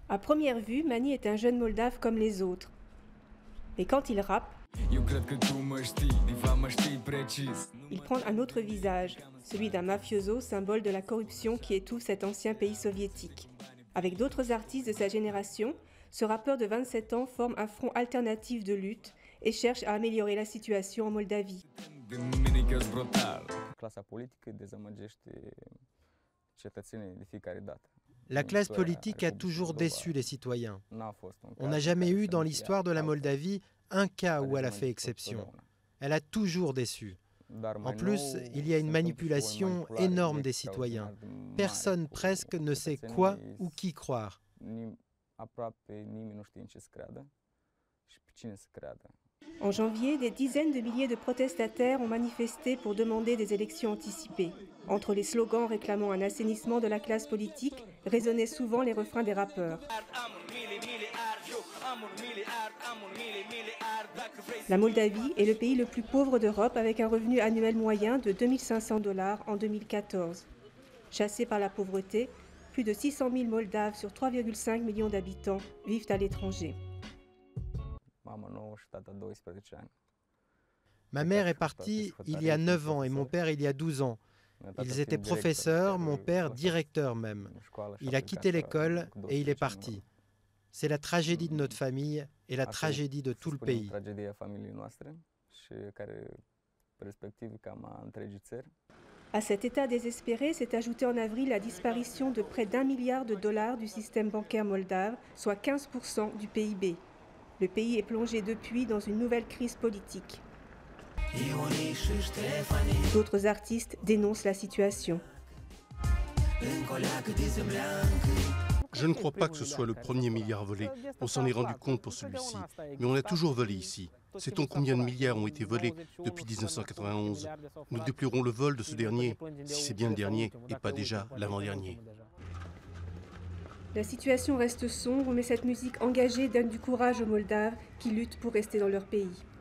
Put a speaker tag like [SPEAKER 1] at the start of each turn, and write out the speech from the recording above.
[SPEAKER 1] À première vue, Mani est un jeune Moldave comme les autres. Mais quand il rappe, il prend un autre visage, celui d'un mafioso, symbole de la corruption qui étouffe cet ancien pays soviétique. Avec d'autres artistes de sa génération, ce rappeur de 27 ans forme un front alternatif de lutte et cherche à améliorer la situation en Moldavie.
[SPEAKER 2] La classe politique a toujours déçu les citoyens. On n'a jamais eu dans l'histoire de la Moldavie un cas où elle a fait exception. Elle a toujours déçu. En plus, il y a une manipulation énorme des citoyens. Personne presque ne sait quoi ou qui croire.
[SPEAKER 1] En janvier, des dizaines de milliers de protestataires ont manifesté pour demander des élections anticipées. Entre les slogans réclamant un assainissement de la classe politique, résonnaient souvent les refrains des rappeurs. La Moldavie est le pays le plus pauvre d'Europe avec un revenu annuel moyen de 2 500 $ en 2014. Chassés par la pauvreté, plus de 600 000 Moldaves sur 3,5 millions d'habitants vivent à l'étranger.
[SPEAKER 2] Ma mère est partie il y a 9 ans et mon père il y a 12 ans. Ils étaient professeurs, mon père directeur même. Il a quitté l'école et il est parti. C'est la tragédie de notre famille et la tragédie de tout le pays.
[SPEAKER 1] À cet état désespéré s'est ajoutée en avril la disparition de près d'1 milliard de dollars du système bancaire moldave, soit 15% du PIB. Le pays est plongé depuis dans une nouvelle crise politique. D'autres artistes dénoncent la situation.
[SPEAKER 3] Je ne crois pas que ce soit le premier milliard volé. On s'en est rendu compte pour celui-ci. Mais on a toujours volé ici. Sait-on combien de milliards ont été volés depuis 1991? Nous déplorons le vol de ce dernier, si c'est bien le dernier et pas déjà l'avant-dernier.
[SPEAKER 1] La situation reste sombre, mais cette musique engagée donne du courage aux Moldaves qui luttent pour rester dans leur pays.